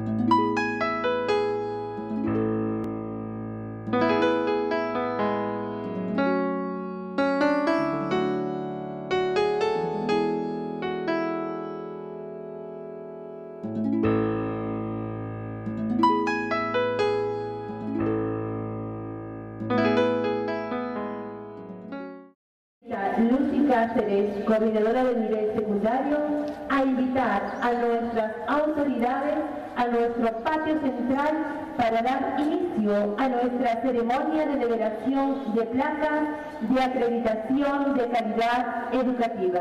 Lucy Cáceres, coordinadora del nivel secundario, a invitar a nuestras autoridades a nuestro patio central para dar inicio a nuestra ceremonia de liberación de placas de acreditación de calidad educativa.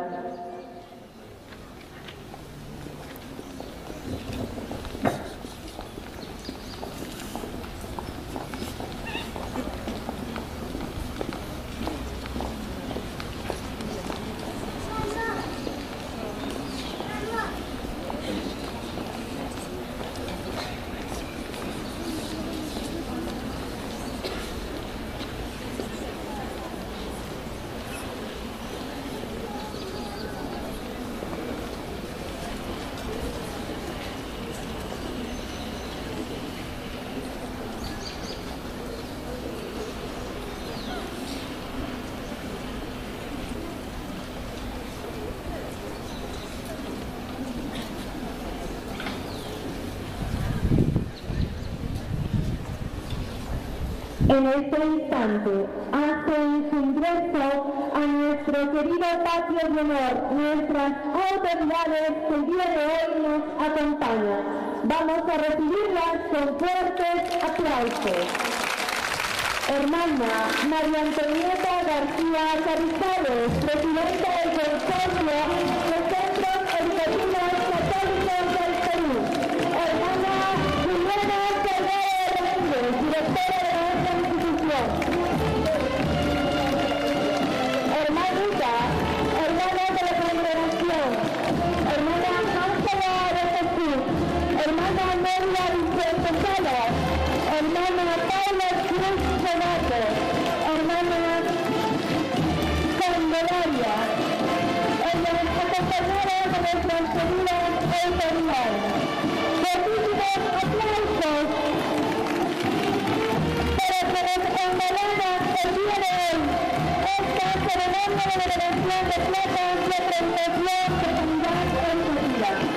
En este instante, hacen su ingreso a nuestro querido patio de honor nuestras autoridades que el día de hoy nos acompañan. Vamos a recibirlas con fuertes aplausos. Hermana María Antonieta García Carrizales, presidenta del Consorcio de Centros Educativos Católicos del Perú. Hermana Juliana Ferrer Ramírez, directora de nuestra institución. Hermanita, hermanos de la congregación, hermana Ángela de Jesús, hermana Nelia Vicente Salas, hermana Paula Cruz Renato, hermana Candelaria, ellas acompañadas de nuestras queridas autoridades. Muchísimos aplausos para que nos engalara el día de hoy esta ceremonia de liberación de placas de acreditación de calidad educativa.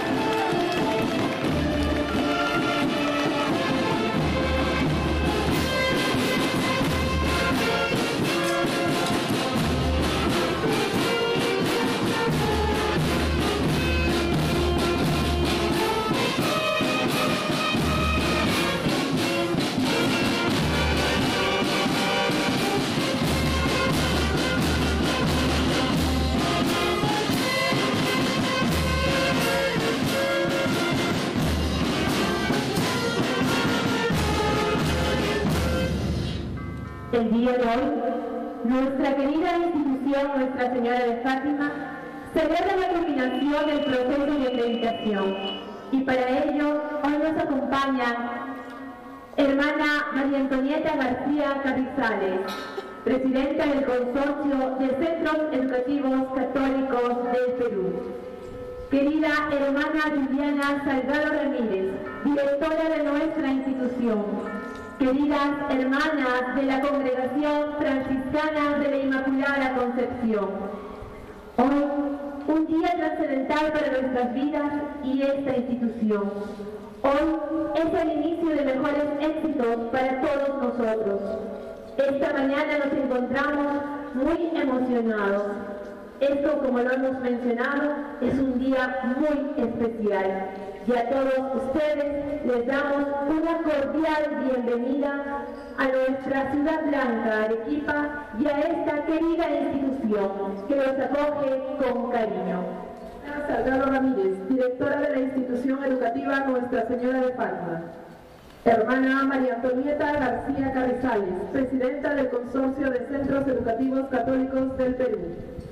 El día de hoy, nuestra querida institución Nuestra Señora de Fátima celebra la culminación del proceso de acreditación y para ello hoy nos acompaña hermana María Antonieta García Carrizales, presidenta del Consorcio de Centros Educativos Católicos del Perú. Querida hermana Juliana Salgado Ramírez, directora de nuestra institución. Queridas hermanas de la Congregación Franciscana de la Inmaculada Concepción, hoy un día trascendental para nuestras vidas y esta institución. Hoy es el inicio de mejores éxitos para todos nosotros. Esta mañana nos encontramos muy emocionados. Esto, como lo hemos mencionado, es un día muy especial. Y a todos ustedes les damos una cordial bienvenida a nuestra Ciudad Blanca, Arequipa, y a esta querida institución que los acoge con cariño. Salgado Ramírez, directora de la institución educativa Nuestra Señora de Fátima. Hermana María Antonieta García Carrizales, presidenta del Consorcio de Centros Educativos Católicos del Perú.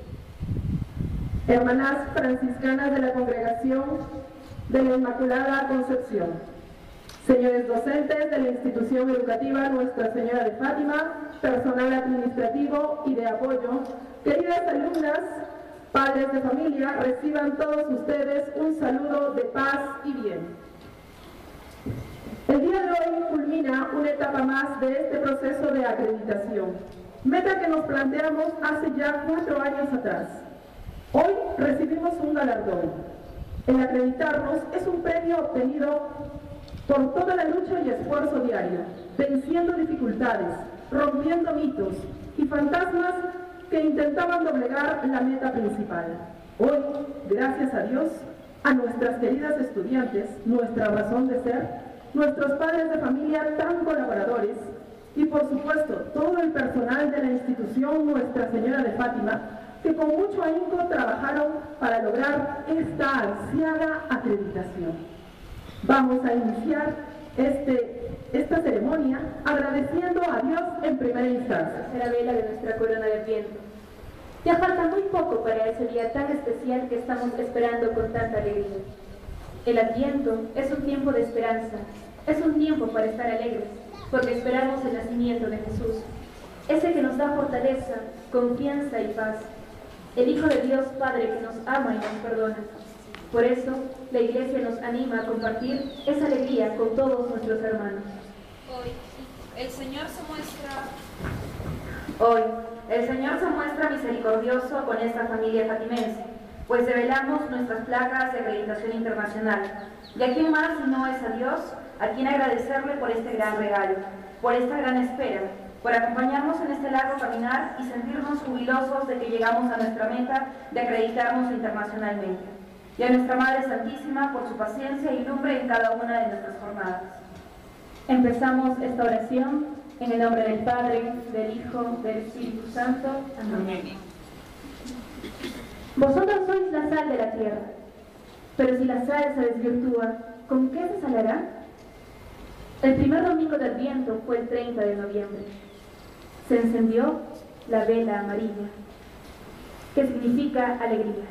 Hermanas franciscanas de la Congregación de la Inmaculada Concepción. Señores docentes de la institución educativa Nuestra Señora de Fátima, personal administrativo y de apoyo, queridas alumnas, padres de familia, reciban todos ustedes un saludo de paz y bien. El día de hoy culmina una etapa más de este proceso de acreditación, meta que nos planteamos hace ya 4 años atrás. Hoy recibimos un galardón. El acreditarnos es un premio obtenido por toda la lucha y esfuerzo diario, venciendo dificultades, rompiendo mitos y fantasmas que intentaban doblegar la meta principal. Hoy, gracias a Dios, a nuestras queridas estudiantes, nuestra razón de ser, nuestros padres de familia tan colaboradores y, por supuesto, todo el personal de la institución Nuestra Señora de Fátima, que con mucho ahínco trabajaron para lograr esta ansiada acreditación. Vamos a iniciar esta ceremonia agradeciendo a Dios en primera instancia. La vela de nuestra corona de Adviento. Ya falta muy poco para ese día tan especial que estamos esperando con tanta alegría. El Adviento es un tiempo de esperanza, es un tiempo para estar alegres, porque esperamos el nacimiento de Jesús, ese que nos da fortaleza, confianza y paz, el Hijo de Dios Padre que nos ama y nos perdona. Por eso, la Iglesia nos anima a compartir esa alegría con todos nuestros hermanos. Hoy, el Señor se muestra misericordioso con esta familia fatimense, pues revelamos nuestras placas de acreditación internacional. ¿Y a quién más si no es a Dios, a quien agradecerle por este gran regalo, por esta gran espera, por acompañarnos en este largo caminar y sentirnos jubilosos de que llegamos a nuestra meta de acreditarnos internacionalmente? Y a nuestra Madre Santísima por su paciencia y lumbre en cada una de nuestras jornadas. Empezamos esta oración en el nombre del Padre, del Hijo, del Espíritu Santo. Amén. Vosotros sois la sal de la tierra, pero si la sal se desvirtúa, ¿con qué se salará? El primer domingo de Adviento fue el 30 de noviembre. Se encendió la vela amarilla, que significa alegría.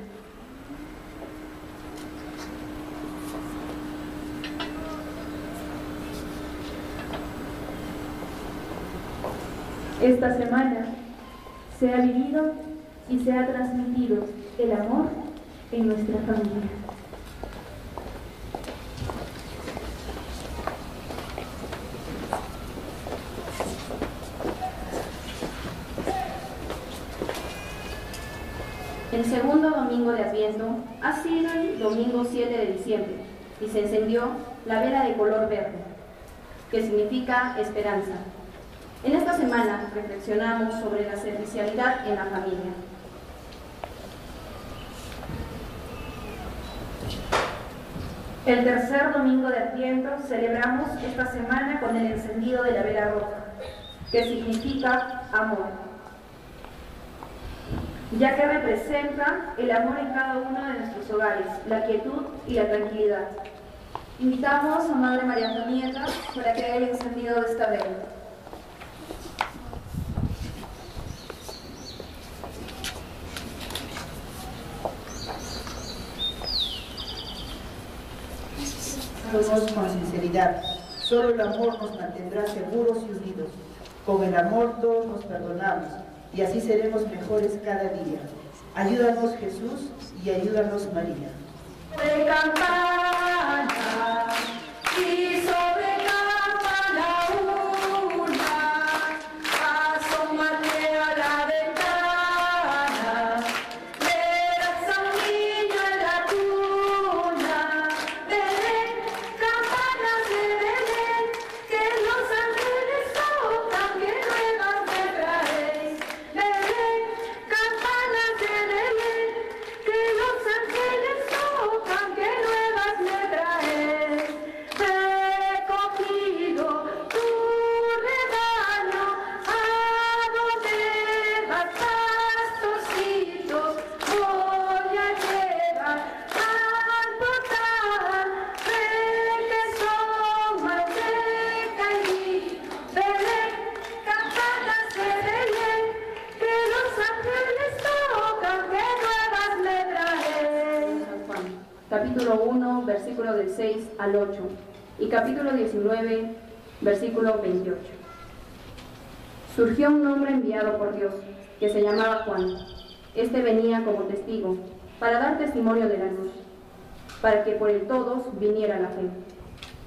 Esta semana se ha vivido y se ha transmitido el amor en nuestra familia. El segundo domingo de Adviento ha sido el domingo 7 de diciembre y se encendió la vela de color verde, que significa esperanza. En esta semana reflexionamos sobre la servicialidad en la familia. El tercer domingo de Adviento celebramos esta semana con el encendido de la vela roja, que significa amor, ya que representa el amor en cada uno de nuestros hogares, la quietud y la tranquilidad. Invitamos a Madre María Antonieta para que haga el encendido de esta vela. Con sinceridad, solo el amor nos mantendrá seguros y unidos. Con el amor todos nos perdonamos y así seremos mejores cada día. Ayúdanos Jesús y ayúdanos María. De campana y sobre campana una, asómate a la ventana, verás a un niño en la cuna. Belén, campanas de Belén, que los ángeles tocan, que nuevas me traéis. Belén, campanas de Belén, que los ángeles tocan, que nuevas me traéis. Recogido tu rebaño, a donde vas, pastorcito, voy a llevar al portal, requesón, manteca y Belén, campanas de Belén, que los ángeles tocan, que nuevas me traéis. San Juan, capítulo 1, versículo del 6 al 8, y capítulo 19, versículo 28. Surgió un hombre enviado por Dios, que se llamaba Juan. Este venía como testigo, para dar testimonio de la luz, para que por él todos viniera la fe.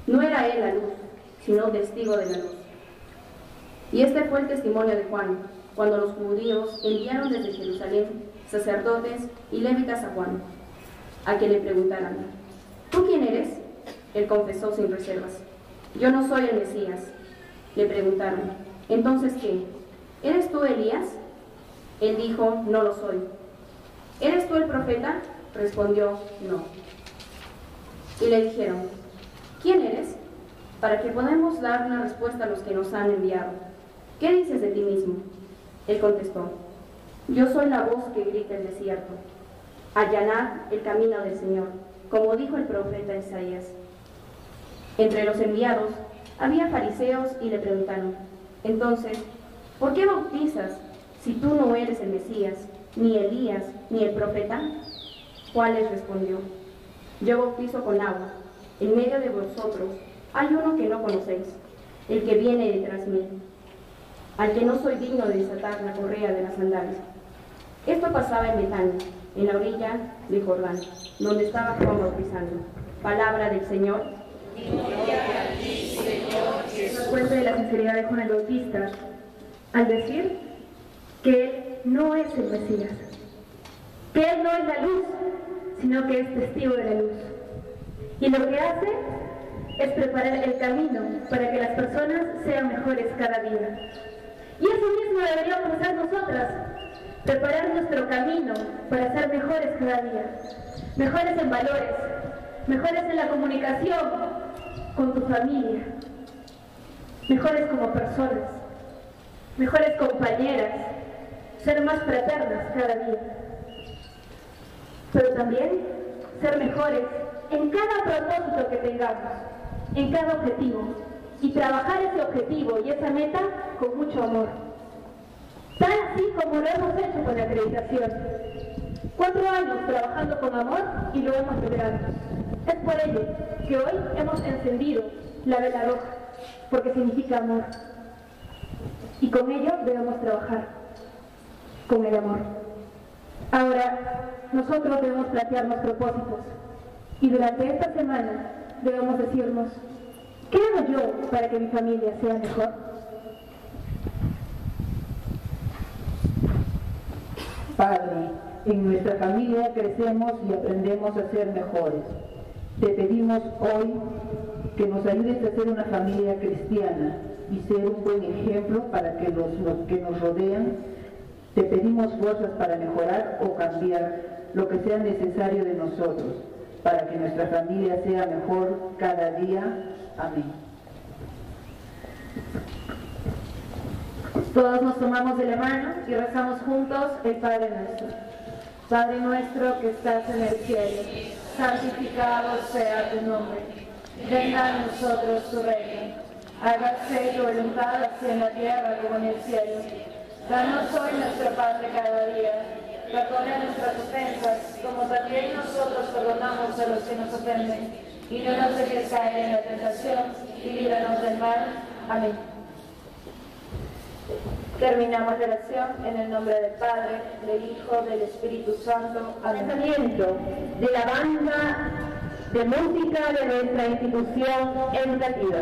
No era él la luz, sino testigo de la luz. Y este fue el testimonio de Juan, cuando los judíos enviaron desde Jerusalén sacerdotes y levitas a Juan, a que le preguntaran: ¿tú quién eres? Él confesó sin reservas: yo no soy el Mesías. Le preguntaron: ¿entonces qué? ¿Eres tú Elías? Él dijo: no lo soy. ¿Eres tú el profeta? Respondió: no. Y le dijeron: ¿quién eres? Para que podamos dar una respuesta a los que nos han enviado. ¿Qué dices de ti mismo? Él contestó: yo soy la voz que grita el desierto. Allanad el camino del Señor, como dijo el profeta Isaías. Entre los enviados había fariseos y le preguntaron: entonces, ¿por qué bautizas si tú no eres el Mesías, ni Elías, ni el profeta? Juan les respondió: yo bautizo con agua. En medio de vosotros hay uno que no conocéis, el que viene detrás mío, al que no soy digno de desatar la correa de las sandalias. Esto pasaba en Betania, en la orilla del Jordán, donde estaba Juan bautizando. Palabra del Señor. Nos cuenta de la sinceridad de Juan el Bautista al decir que él no es el Mesías, que él no es la luz, sino que es testigo de la luz. Y lo que hace es preparar el camino para que las personas sean mejores cada día. Y eso mismo deberíamos hacer nosotras, preparar nuestro camino para ser mejores cada día, mejores en valores, mejores en la comunicación con tu familia, mejores como personas, mejores compañeras, ser más fraternas cada día, pero también ser mejores en cada propósito que tengamos, en cada objetivo, y trabajar ese objetivo y esa meta con mucho amor, tan así como lo hemos hecho con la acreditación. 4 años trabajando con amor y lo hemos logrado. Es por ello que hoy hemos encendido la vela roja, porque significa amor, y con ello debemos trabajar, con el amor. Ahora, nosotros debemos plantearnos propósitos, y durante esta semana debemos decirnos: ¿qué hago yo para que mi familia sea mejor? Padre, en nuestra familia crecemos y aprendemos a ser mejores. Te pedimos hoy que nos ayudes a ser una familia cristiana y ser un buen ejemplo para que los que nos rodean. Te pedimos fuerzas para mejorar o cambiar lo que sea necesario de nosotros, para que nuestra familia sea mejor cada día. Amén. Todos nos tomamos de la mano y rezamos juntos el Padre Nuestro. Padre nuestro que estás en el cielo, santificado sea tu nombre. Venga a nosotros tu reino. Hágase tu voluntad así en la tierra como en el cielo. Danos hoy nuestro pan de cada día. Perdona nuestras ofensas, como también nosotros perdonamos a los que nos ofenden. Y no nos dejes caer en la tentación, y líbranos del mal. Amén. Terminamos la oración en el nombre del Padre, del Hijo, del Espíritu Santo. Amén. Lanzamiento de la banda de música de nuestra institución educativa.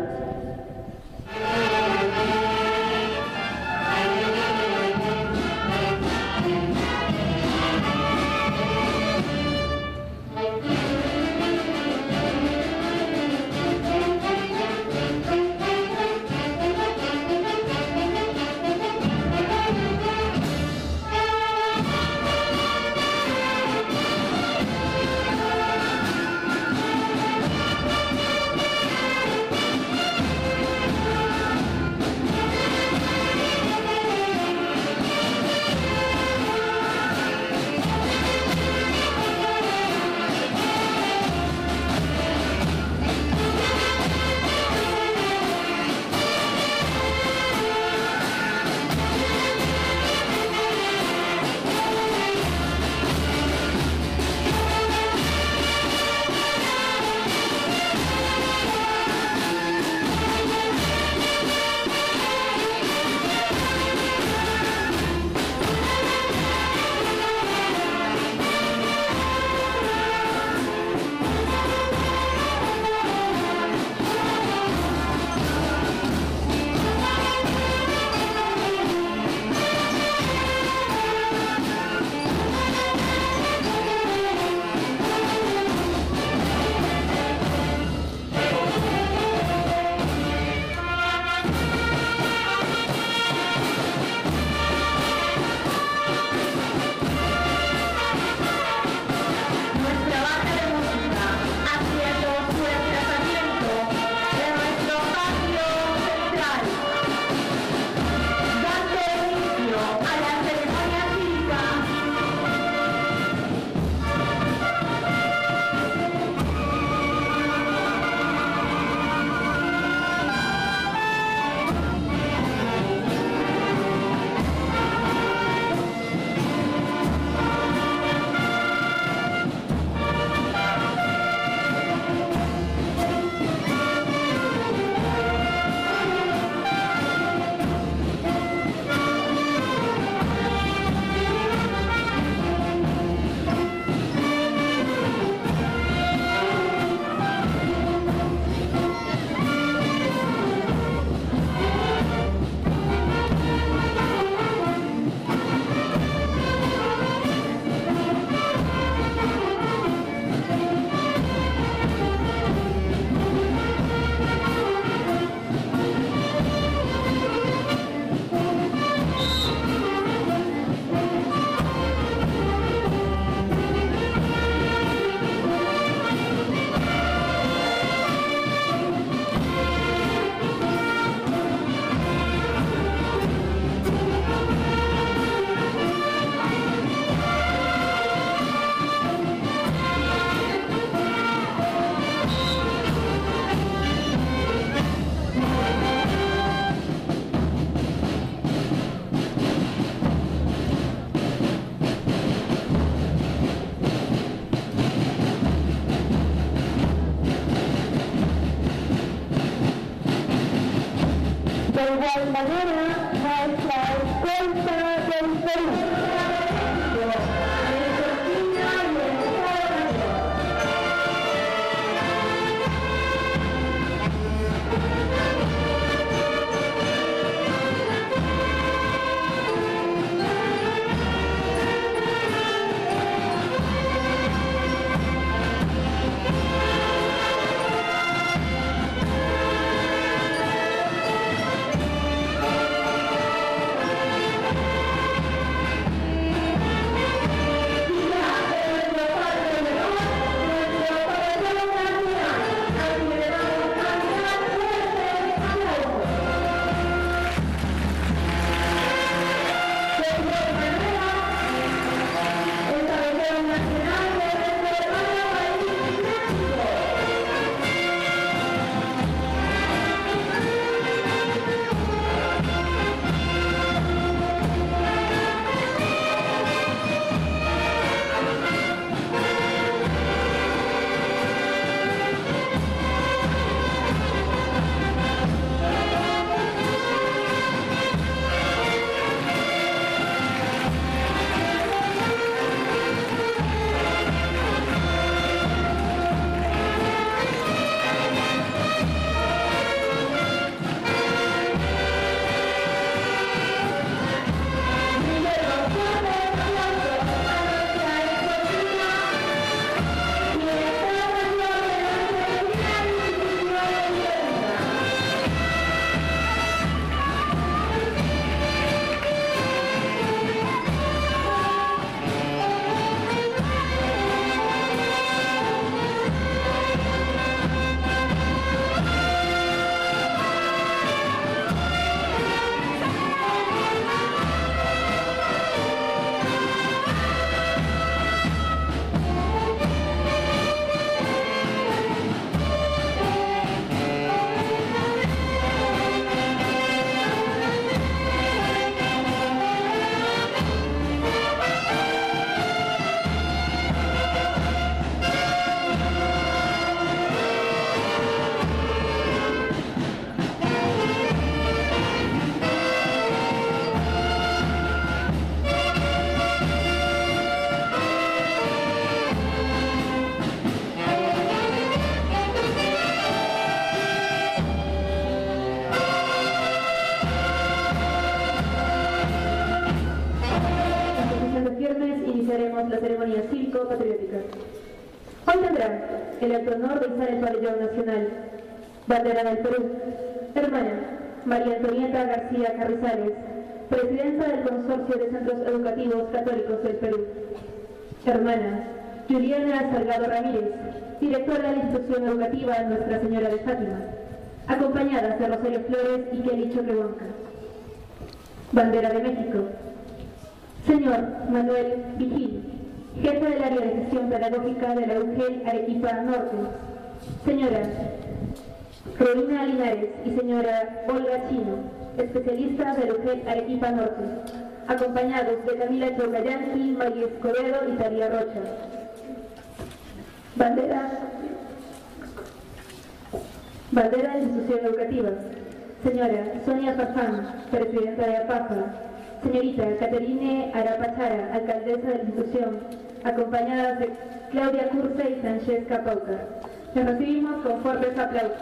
igual manera, nuestra escolta del Perú. Iniciaremos la ceremonia cívico-patriótica. Hoy tendrá el alto honor de izar el pabellón nacional, bandera del Perú, hermana María Antonieta García Carrizales, presidenta del Consorcio de Centros Educativos Católicos del Perú, hermana Juliana Salgado Ramírez, directora de la institución educativa Nuestra Señora de Fátima, acompañadas de Rosario Flores y Kelly Choquehuanca. Bandera de México. Señor Manuel Vigil, jefe del área de gestión pedagógica de la UGEL Arequipa Norte. Señora Rodina Linares y señora Olga Chino, especialistas de la UGEL Arequipa Norte, acompañados de Camila Chocayanqui, María Escobedo y Talía Rocha. Bandera de la institución educativa. Señora Sonia Farfán, presidenta de APAFA. Señorita Caterine Arapachara, alcaldesa de la institución, acompañadas de Claudia Curse y Francesca Pauca. Les recibimos con fuertes aplausos.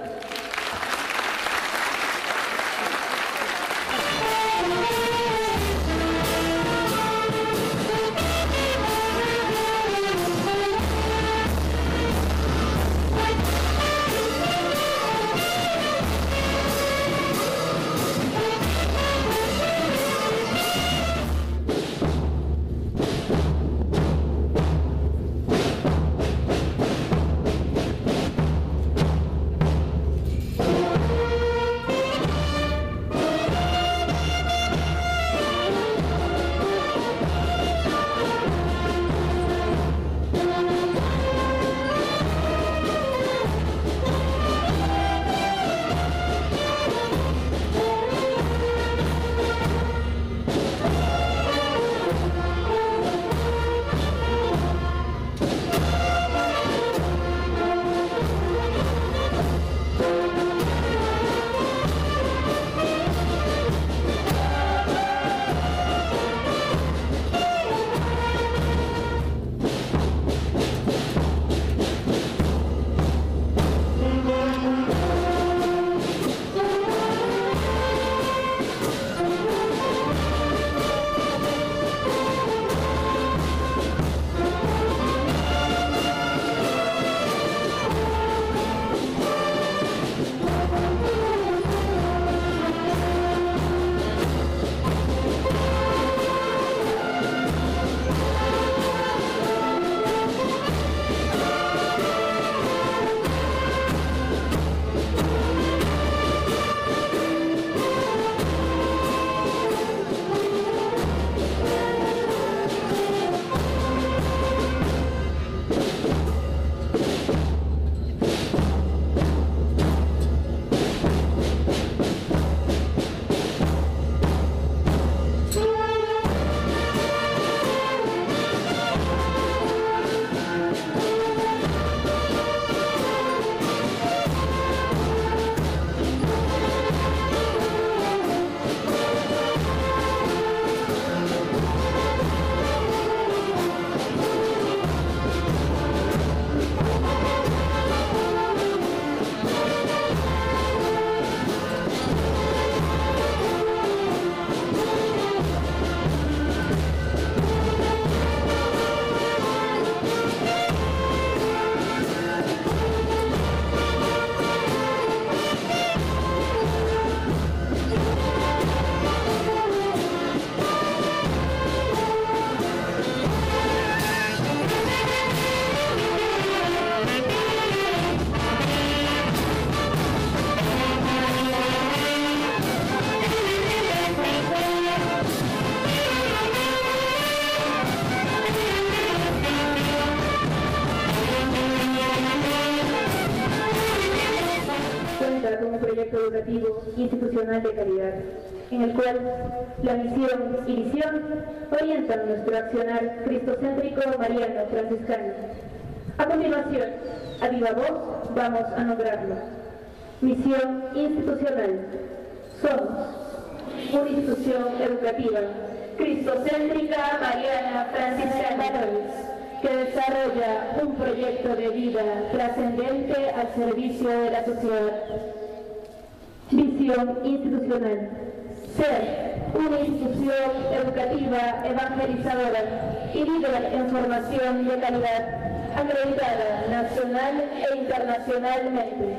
proyecto educativo institucional de calidad, en el cual la misión y visión orientan nuestro accionar cristocéntrico mariano franciscano. A continuación, a viva voz, vamos a nombrarlo. Misión institucional. Somos una institución educativa cristocéntrica mariana franciscana que desarrolla un proyecto de vida trascendente al servicio de la sociedad. Visión institucional. Ser una institución educativa evangelizadora y líder en formación de calidad, acreditada nacional e internacionalmente.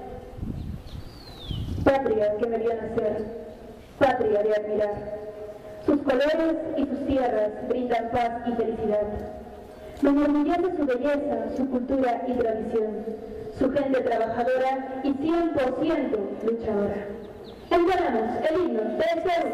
Patria que me vio nacer, patria de admirar. Sus colores y sus tierras brindan paz y felicidad. Me enorgullece su belleza, su cultura y tradición, su gente trabajadora y 100% luchadora. Entonamos el himno del Perú.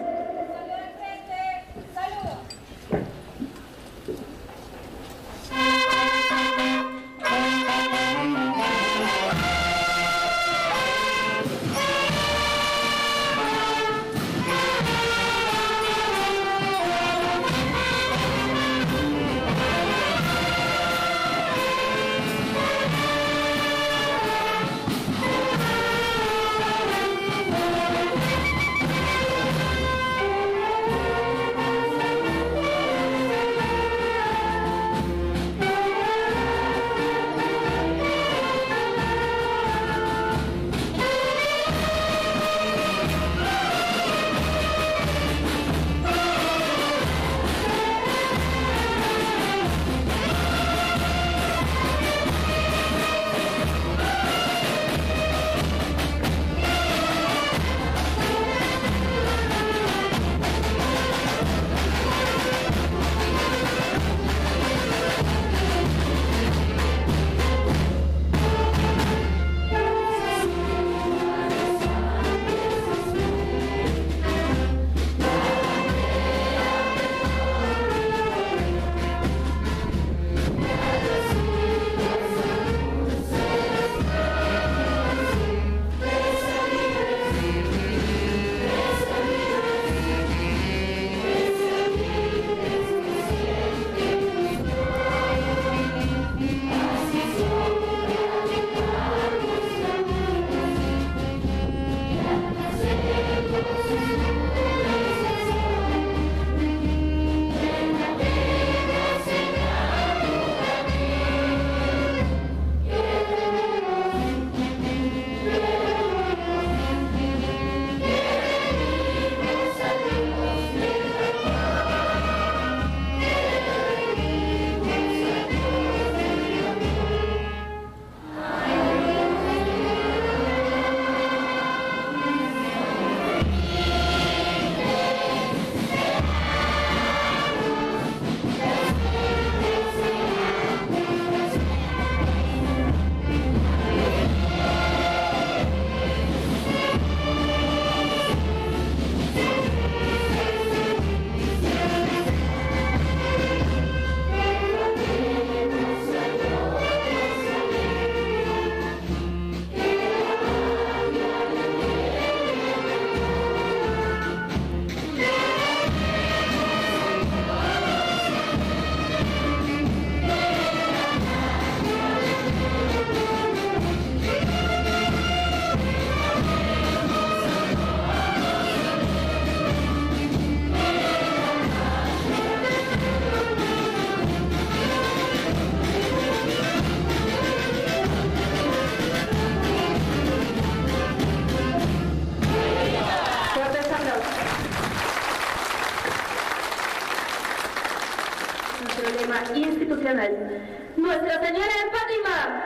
Institucional. Nuestra Señora de Fátima.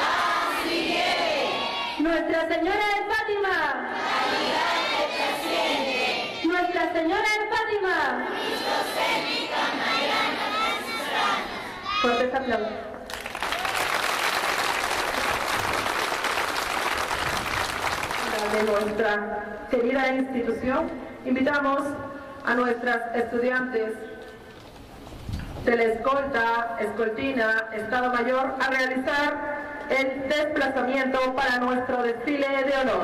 Nuestra Señora de Fátima. Nuestra Señora de Fátima. Fuertes aplausos. De nuestra querida institución, invitamos a nuestras estudiantes de la escolta, escoltina, Estado Mayor a realizar el desplazamiento para nuestro desfile de honor.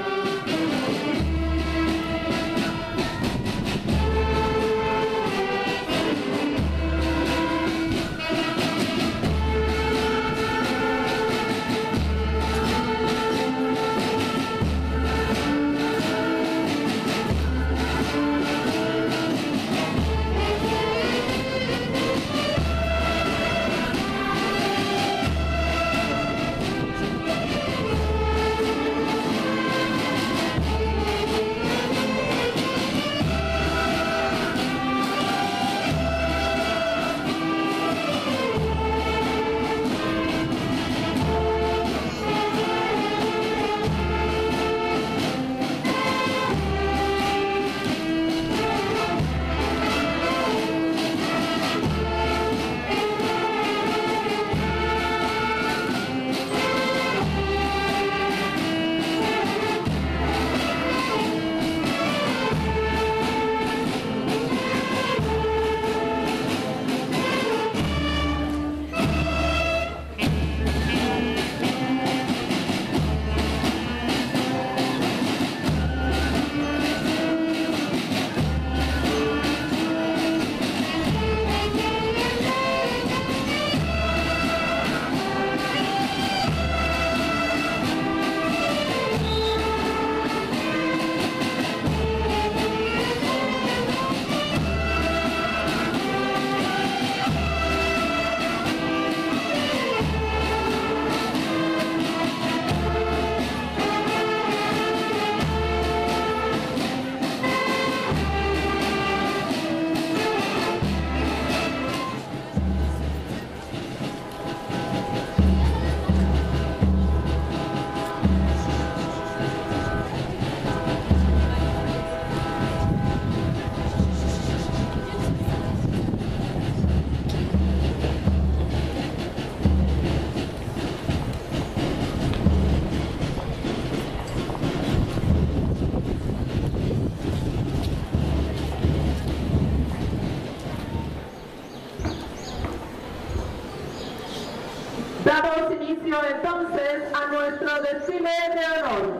Damos inicio entonces a nuestro desfile de honor.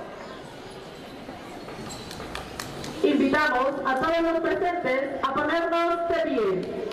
Invitamos a todos los presentes a ponernos de pie.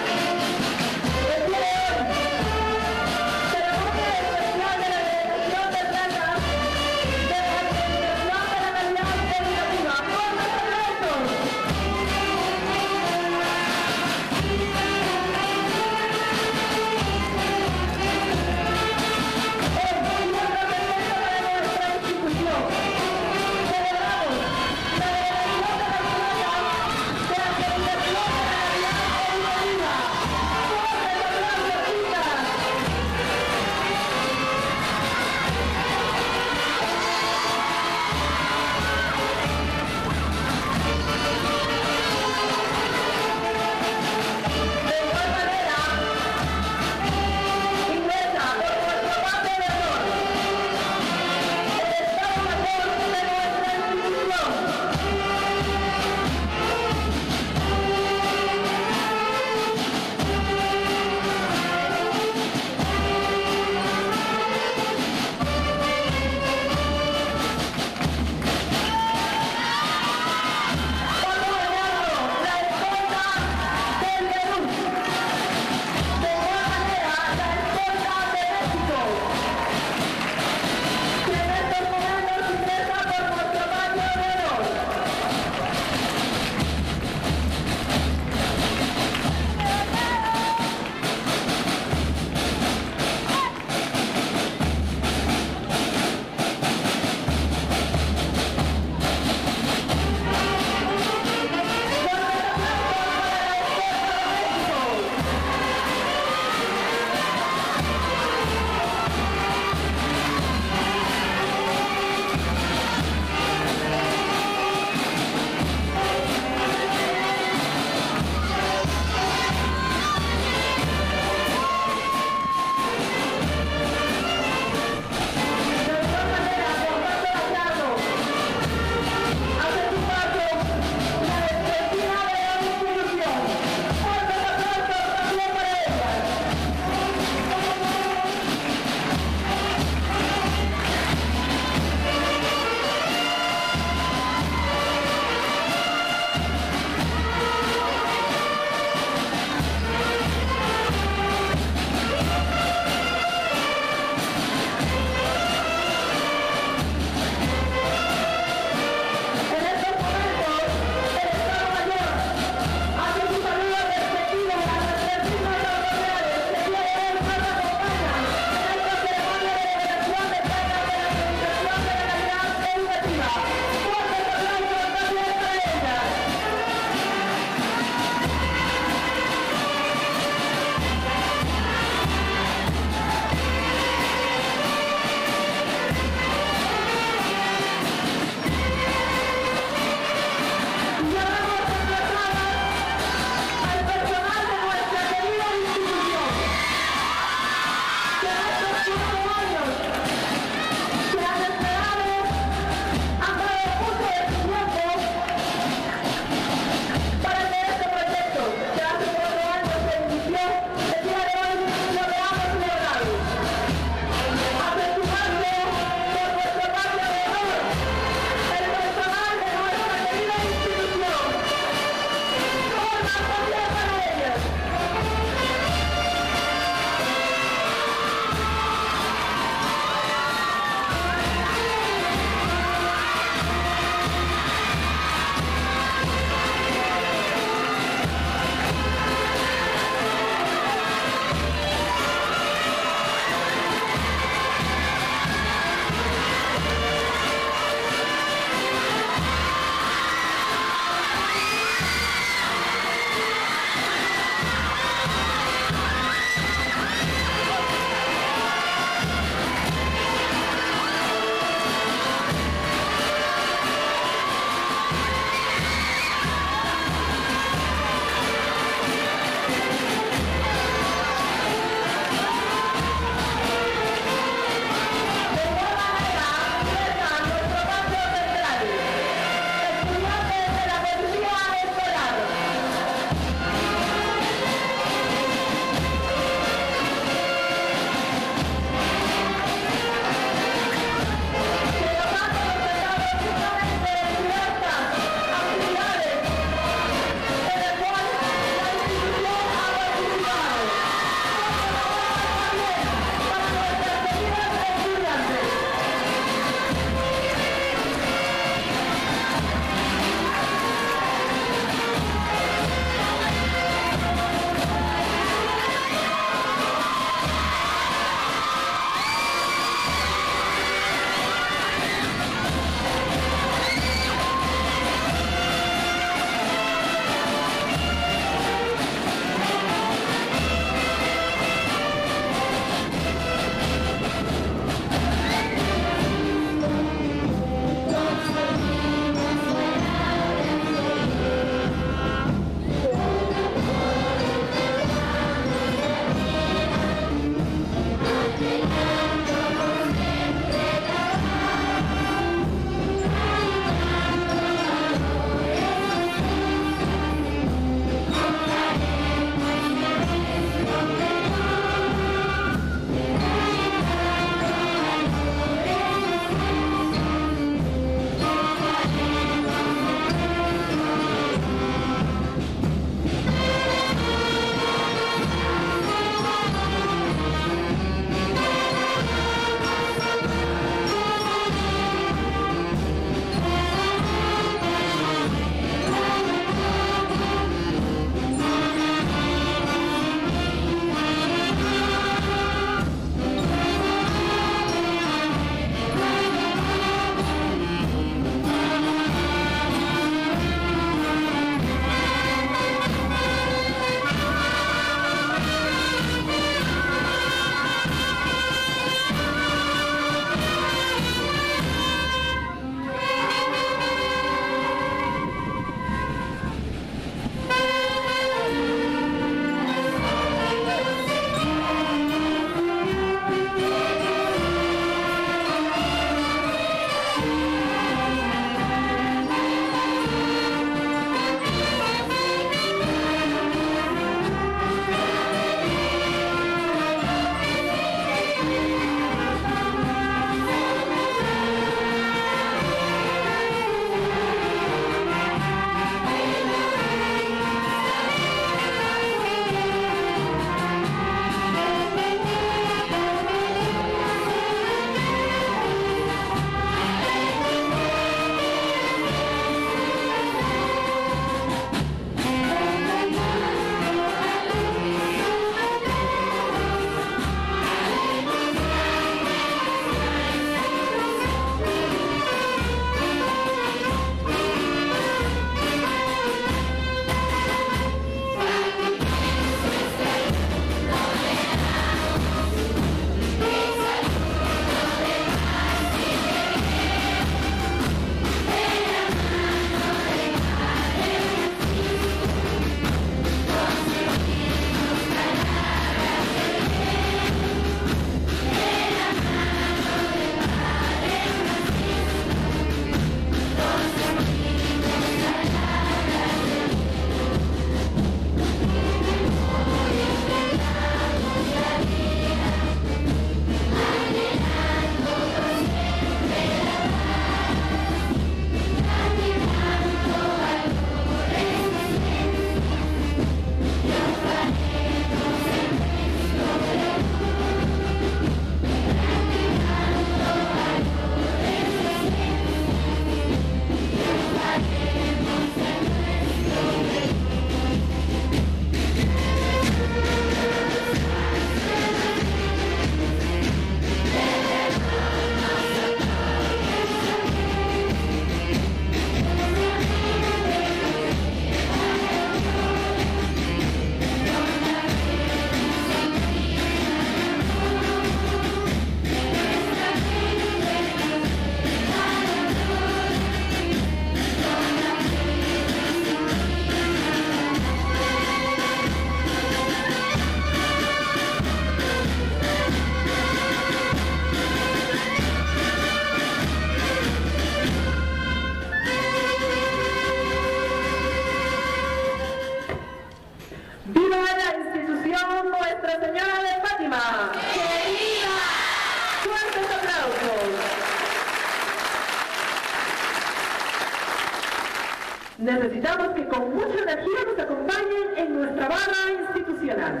Necesitamos que con mucha energía nos acompañen en nuestra barra institucional.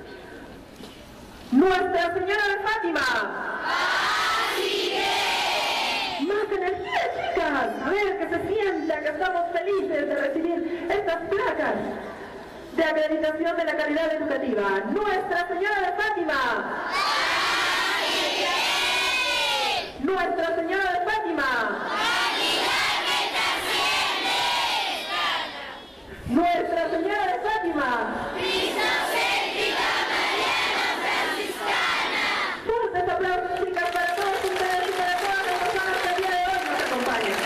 Nuestra Señora de Fátima. ¡Así es! ¡Más energía, chicas! A ver, que se sienta que estamos felices de recibir estas placas de acreditación de la calidad educativa. Nuestra Señora de Fátima. ¡Así es! Nuestra Señora de Fátima. Nuestra Señora de Fátima. Cristocéntrica Mariana Franciscana. Fuertes aplausos, chicas, para todos ustedes y para todas las personas que el día de hoy nos acompañan.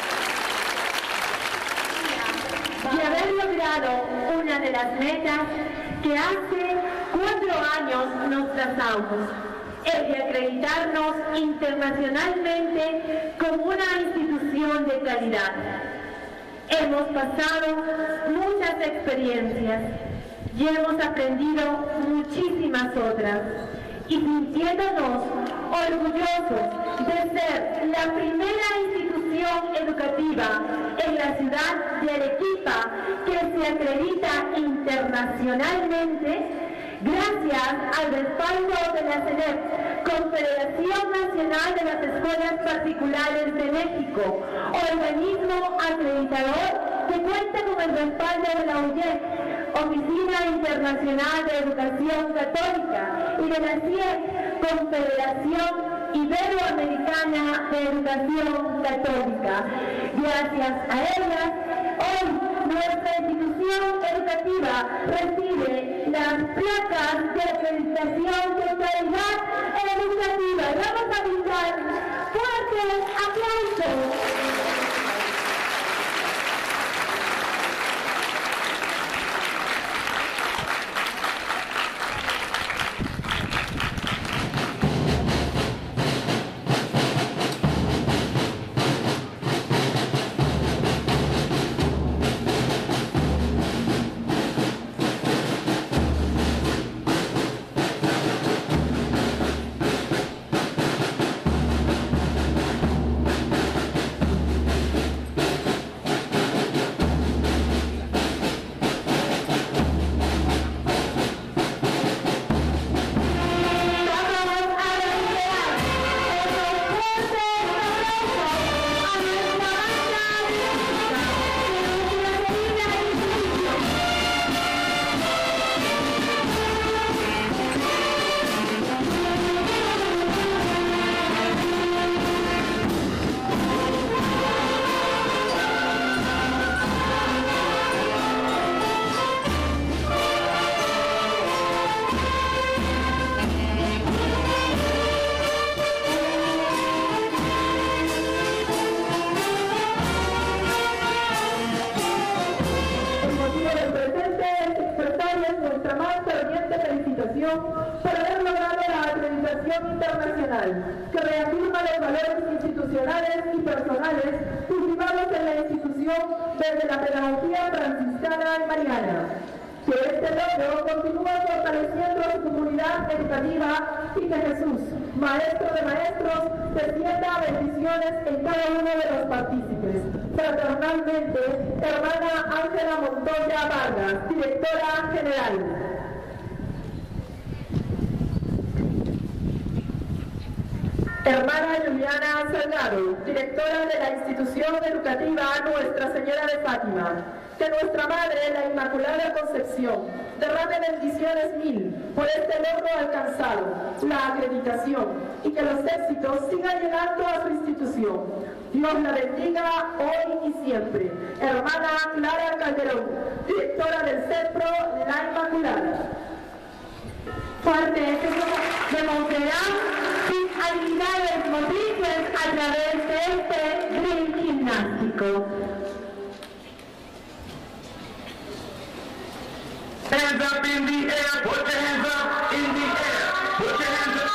Y haber logrado una de las metas que hace 4 años nos trazamos, el de acreditarnos internacionalmente como una institución de calidad. Hemos pasado muchas experiencias y hemos aprendido muchísimas otras, y sintiéndonos orgullosos de ser la primera institución educativa en la ciudad de Arequipa que se acredita internacionalmente, gracias al respaldo de la CENEP, Confederación Nacional de las Escuelas Particulares de México, organismo acreditador que cuenta con el respaldo de la UIEC, Oficina Internacional de Educación Católica, y de la CIE, Confederación Iberoamericana de Educación Católica. Gracias a ellas, hoy nuestra institución educativa recibe las placas de acreditación de calidad educativa. Vamos a brindar fuertes aplausos. Por haber logrado la acreditación internacional, que reafirma los valores institucionales y personales cultivados en la institución desde la pedagogía franciscana y mariana. Que este logro continúa fortaleciendo su comunidad educativa y que Jesús, Maestro de Maestros, descienda bendiciones en cada uno de los partícipes. Fraternalmente, hermana Ángela Montoya Vargas, directora general. Hermana Juliana Salgado, directora de la institución educativa Nuestra Señora de Fátima. Que nuestra Madre, la Inmaculada Concepción, derrame bendiciones mil por este logro alcanzado, la acreditación, y que los éxitos sigan llegando a su institución. Dios la bendiga hoy y siempre. Hermana Clara Calderón, directora del Centro La Inmaculada. Fuerte, demostrarán sus habilidades motrices a través de este drill gimnástico. Hands up in the air, put your hands up in the air, put your hands up.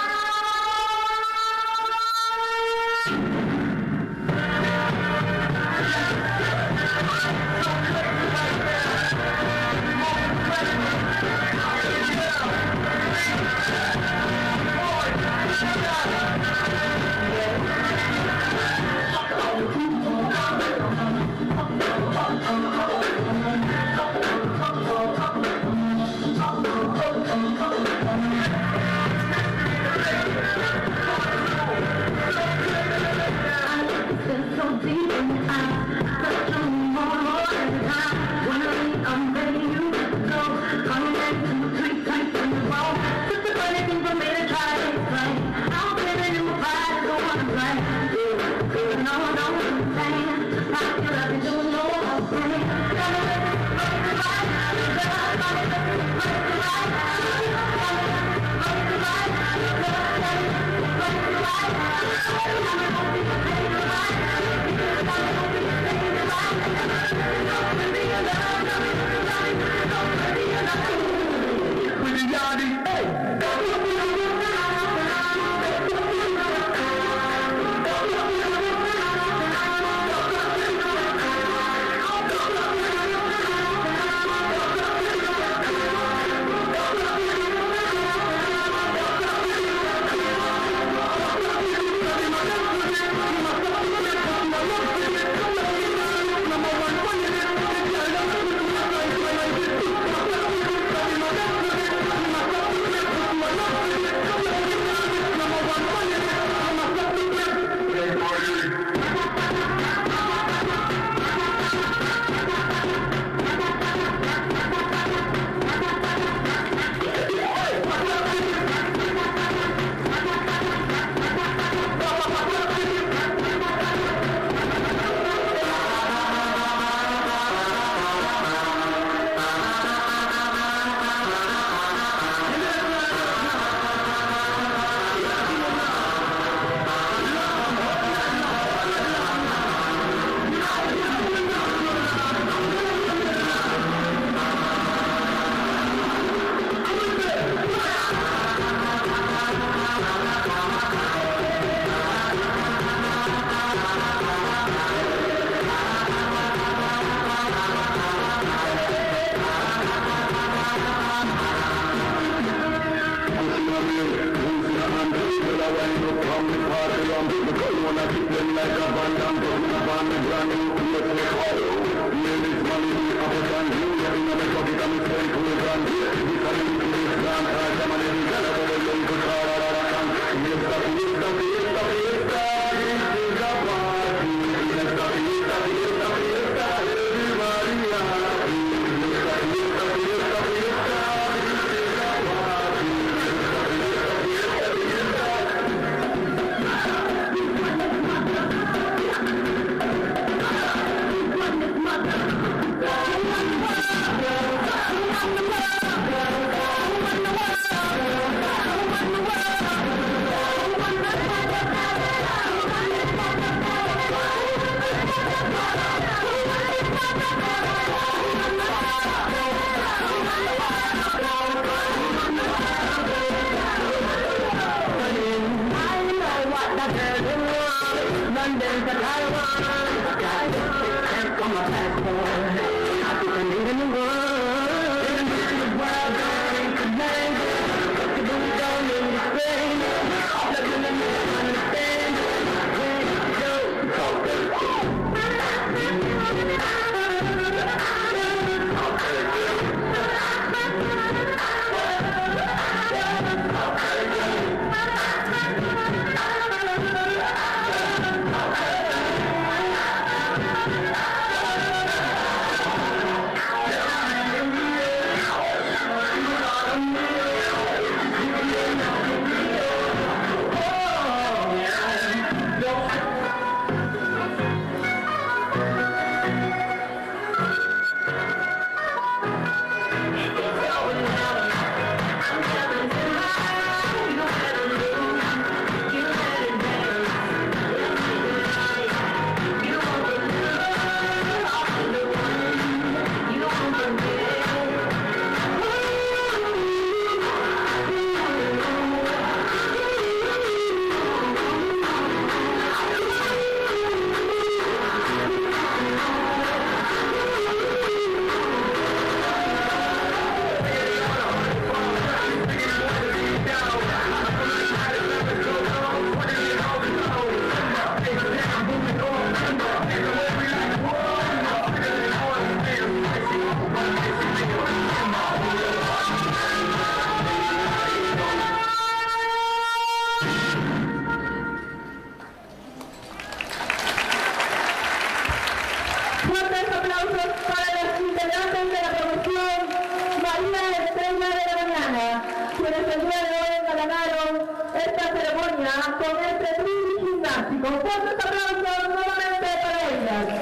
fantástico. Fuertes aplausos nuevamente para ellas.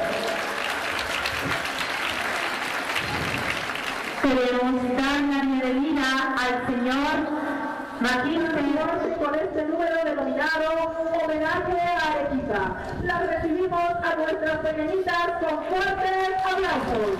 Queremos dar la bienvenida al señor Magíster con este número denominado Homenaje a Arequipa. Las recibimos a nuestras pequeñitas con fuertes aplausos.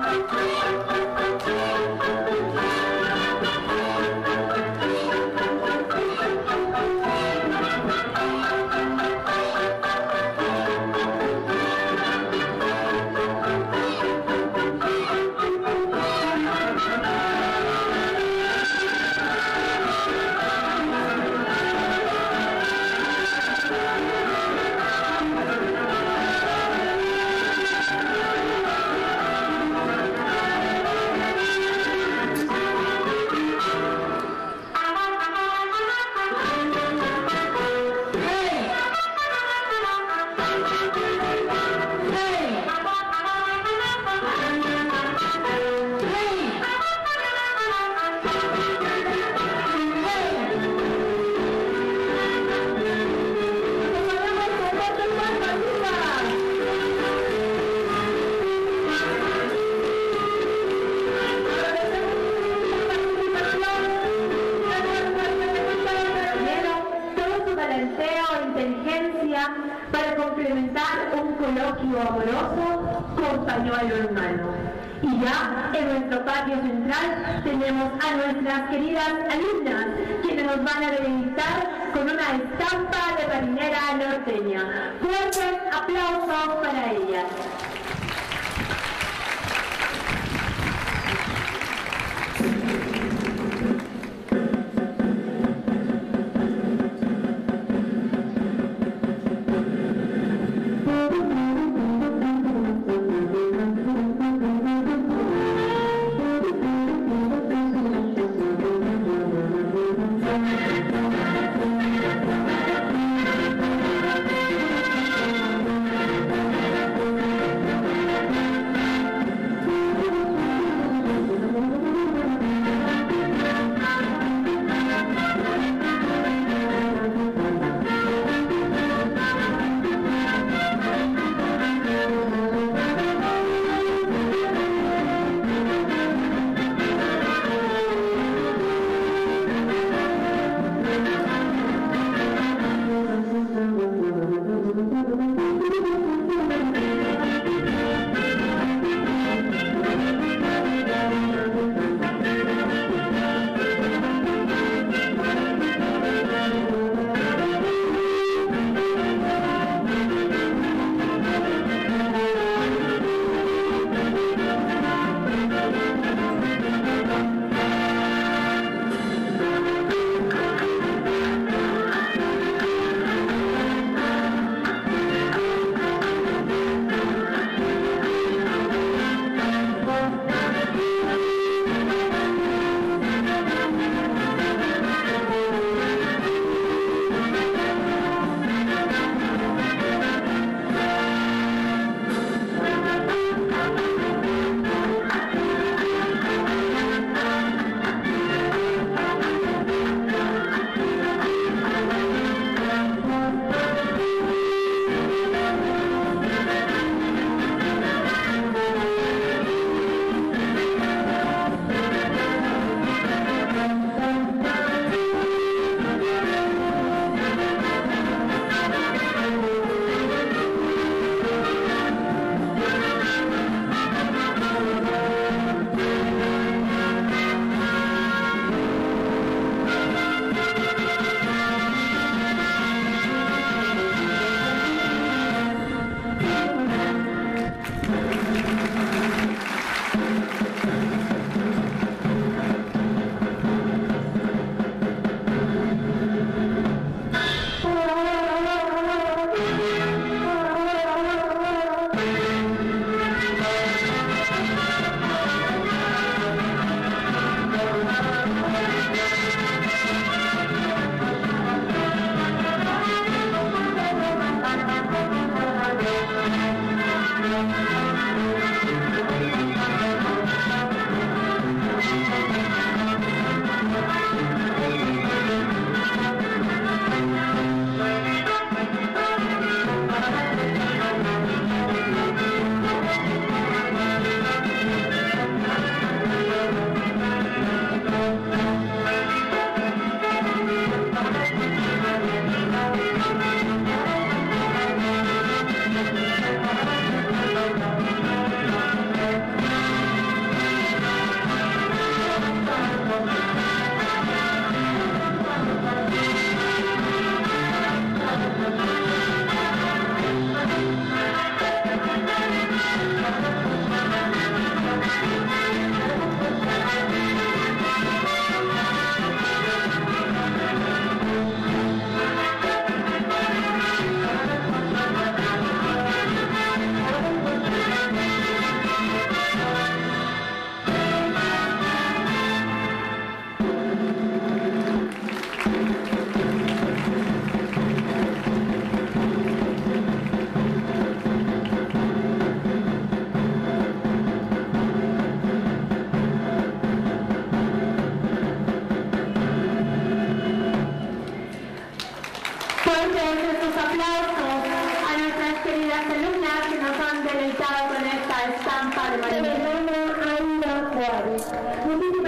para complementar un coloquio amoroso con pañuelo en mano. Y ya en nuestro patio central tenemos a nuestras queridas alumnas, quienes nos van a deleitar con una estampa de marinera norteña. Fuertes aplausos para ellas.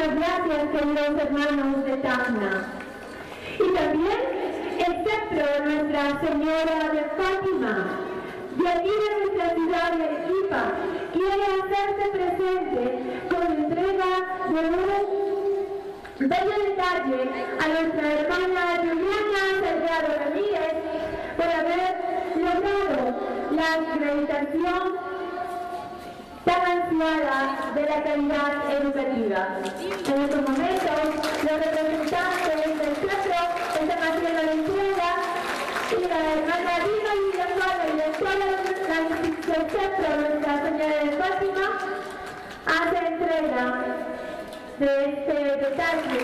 Muchísimas gracias, queridos hermanos de Tacna. Y también el centro de Nuestra Señora de Fátima, de aquí de nuestra ciudad de Arequipa, quiere hacerse presente con la entrega de un bello detalle a nuestra hermana Juliana Salgado Ramírez por haber logrado la acreditación tan ansiada de la calidad educativa. En estos momentos, los representantes del centro están haciendo la entrega y la hermana Dina y la directora del centro de Nuestra Señora de Fátima hace entrega de este detalle.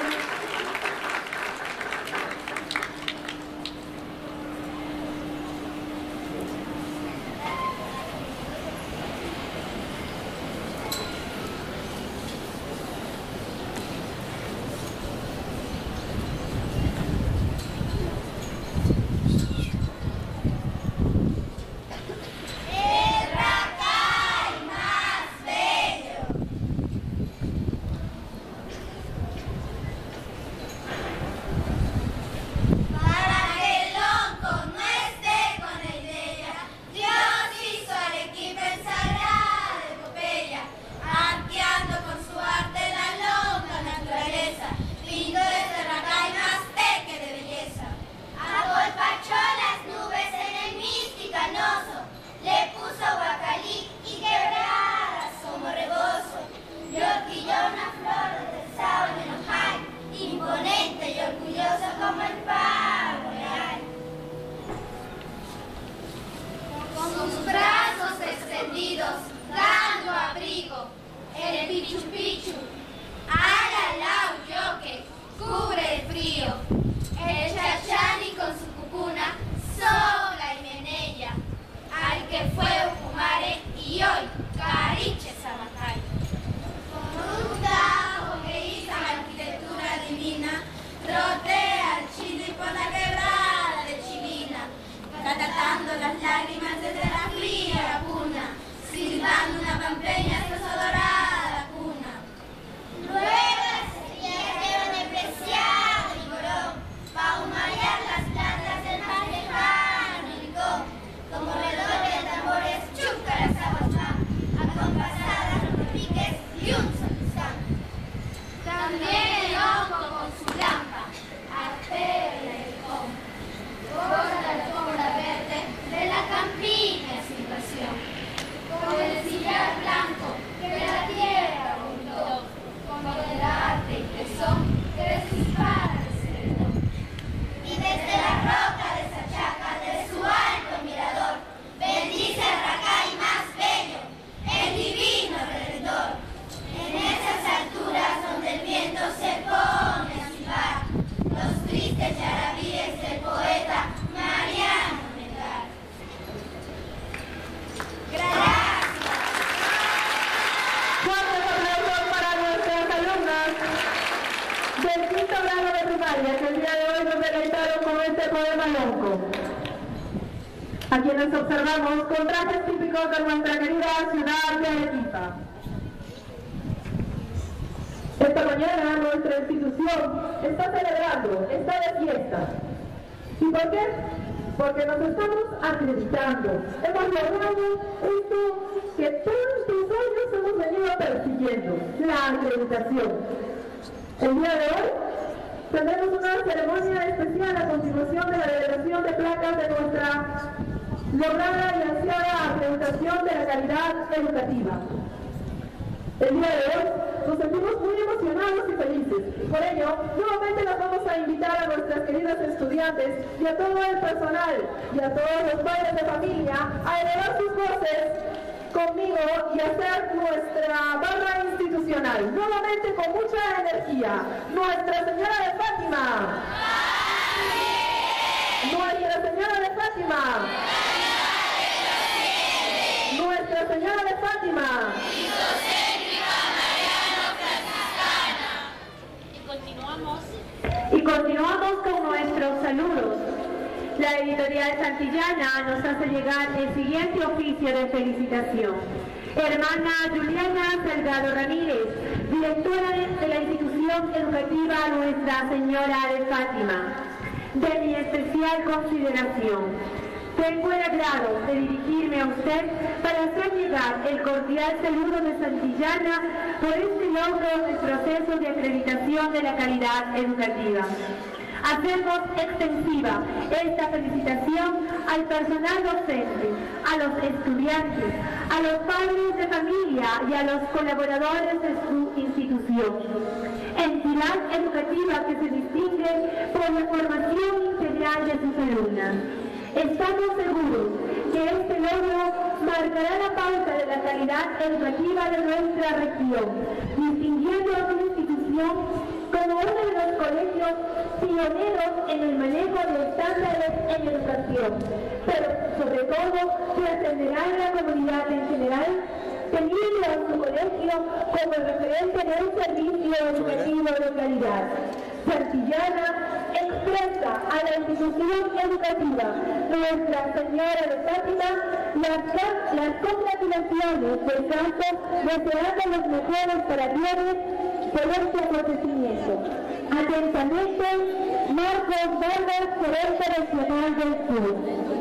A quienes observamos con trajes típicos de nuestra querida ciudad de Arequipa. Esta mañana nuestra institución está celebrando, está de fiesta. ¿Y por qué? Porque nos estamos acreditando. Hemos logrado esto que tantos años hemos venido persiguiendo, la acreditación. El día de hoy tendremos una ceremonia especial a continuación de la delegación de placas de nuestra lograda y ansiada acreditación de la calidad educativa. El día de hoy nos sentimos muy emocionados y felices. Por ello, nuevamente los vamos a invitar a nuestras queridas estudiantes y a todo el personal y a todos los padres de familia a elevar sus voces conmigo y hacer nuestra barra institucional. Nuevamente con mucha energía. Nuestra Señora de Fátima. Nuestra Señora de Fátima. Nuestra Señora de Fátima. Y continuamos con nuestros saludos. La editorial Santillana nos hace llegar el siguiente oficio de felicitación. Hermana Juliana Salgado Ramírez, directora de la institución educativa Nuestra Señora de Fátima, de mi especial consideración. Tengo el agrado de dirigirme a usted para hacer llegar el cordial saludo de Santillana por este logro del proceso de acreditación de la calidad educativa. Hacemos extensiva esta felicitación al personal docente, a los estudiantes, a los padres de familia y a los colaboradores de su institución. Entidad educativa que se distingue por la formación integral de sus alumnas. Estamos seguros que este logro marcará la pauta de la calidad educativa de nuestra región, distinguiendo a una institución como uno de los colegios pioneros en el manejo de estándares en educación, pero sobre todo trascenderá en la comunidad en general, teniendo a su colegio como referente de un servicio educativo de calidad. Santillana expresa a la institución educativa Nuestra Señora de Fátima las congratulaciones del caso, deseando los mejores paradigmas por este acontecimiento. Atentamente, Marcos Vargas, gerente regional del Sur.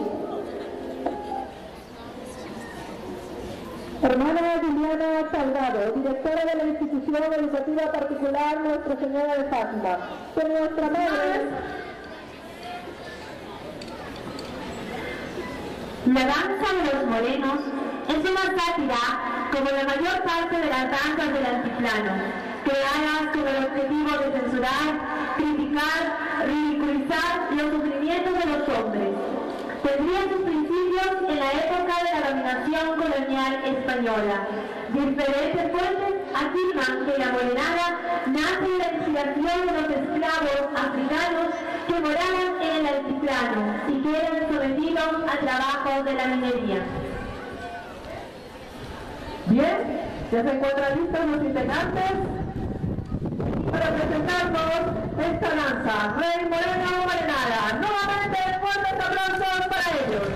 Hermana Juliana Salgado, directora de la institución educativa particular Nuestra Señora de Fátima. Por nuestra madre. La danza de los morenos es una sátira, como la mayor parte de las danzas del altiplano, creadas con el objetivo de censurar, criticar, ridiculizar los sufrimientos de los hombres. Tendría sus principios en la época de la dominación colonial española. Diferentes fuentes afirman que la morenada nace de la inspiración de los esclavos africanos que moraban en el altiplano y que eran sometidos a trabajos de la minería. Bien, ya se encuentran listos los integrantes para presentarnos esta danza, Rey Moreno Morenada. Nuevamente, fuertes aplausos para ellos.